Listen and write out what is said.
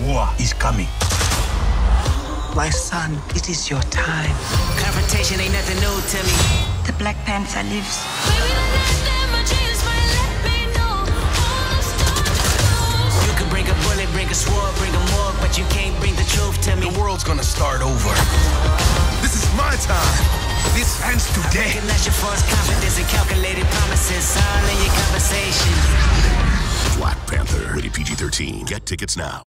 war is coming. My son, it is your time. Confrontation ain't nothing new to me. The Black Panther lives. You can bring a bullet, bring a sword, bring a morgue, but you can't bring the truth to me. The world's gonna start over. This is my time. This ends today. I recognize your false confidence and calculated promises all in your conversation. Black Panther, rated PG-13. Get tickets now.